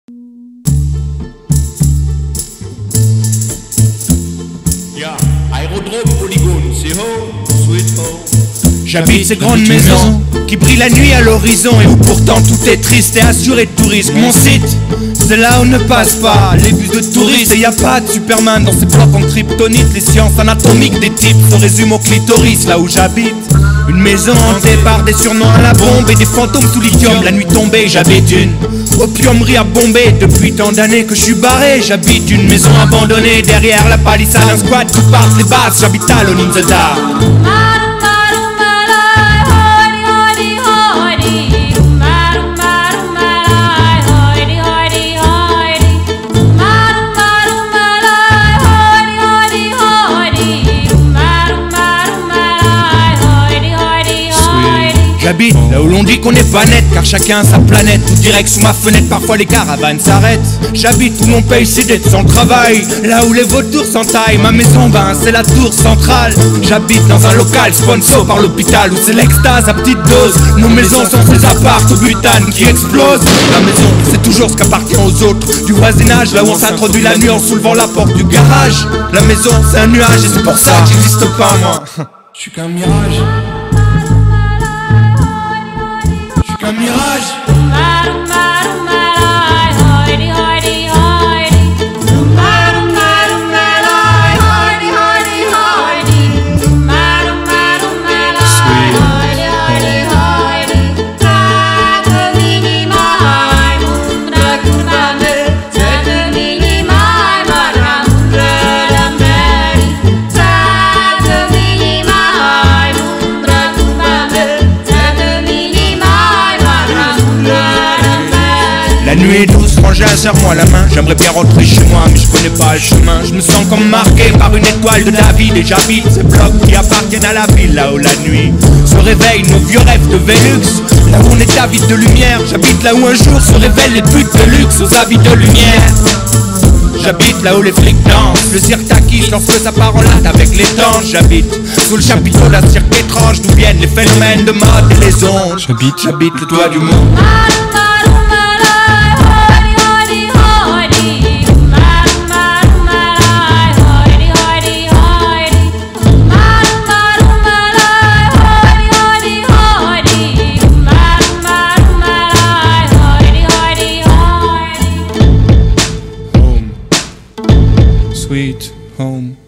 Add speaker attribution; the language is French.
Speaker 1: Aérodrome, polygone, c'est home, sweet home.
Speaker 2: J'habite ces grandes maisons qui brillent la nuit à l'horizon et où pourtant tout est triste et assuré de tourisme. Mon site, c'est là où ne passent pas les bus de touristes. Et y a pas de Superman dans ces blocs en kryptonite. Les sciences anatomiques des types se résument au clitoris. Là où j'habite, une maison hantée par des surnoms à la bombe et des fantômes sous lithium. La nuit tombée, j'habite une opiumerie à Bombay. Depuis tant d'années que je suis barré, j'habite une maison abandonnée. Derrière la palissade, un squat qui partent les basses. J'habite à l'Oninzada. J'habite là où l'on dit qu'on n'est pas net, car chacun a sa planète. Tout direct sous ma fenêtre, parfois les caravanes s'arrêtent. J'habite où l'on paye ses dettes sans travail, là où les vautours s'entaillent. Ma maison, c'est la tour centrale. J'habite dans un local sponsor par l'hôpital, où c'est l'extase à petite dose. Nos maisons sont ces apparts au butane qui explosent. La maison, c'est toujours ce qu'appartient aux autres du voisinage, là où on s'introduit la nuit en soulevant la porte du garage. La maison, c'est un nuage et c'est pour ça que j'existe pas, moi. Je suis qu'un mirage. Un mirage. La nuit est douce, frangin, serre-moi la main. J'aimerais bien rentrer chez moi, mais je connais pas le chemin. Je me sens comme marqué par une étoile de David. Et j'habite ces blocs qui appartiennent à la ville, là où la nuit se réveillent nos vieux rêves de Vélux. Là où on est avide de lumière. J'habite là où un jour se révèlent les putes de luxe aux avides de lumière. J'habite là où les flics dansent, le cirque t'acquiche lorsque ça part en latte avec les dents. J'habite sous le chapiteau d'un cirque étrange d'où viennent les phénomènes de mode et les ondes. J'habite le toit du monde. Sweet home.